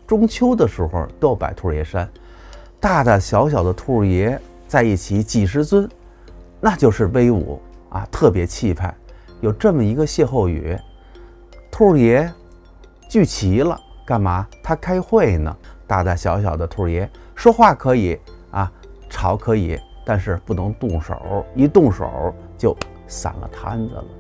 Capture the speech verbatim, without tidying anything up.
中秋的时候都要摆兔爷山，大大小小的兔爷在一起几十尊，那就是威武啊，特别气派。有这么一个歇后语：兔爷聚齐了，干嘛？他开会呢。大大小小的兔爷说话可以啊，吵可以，但是不能动手，一动手就散了摊子了。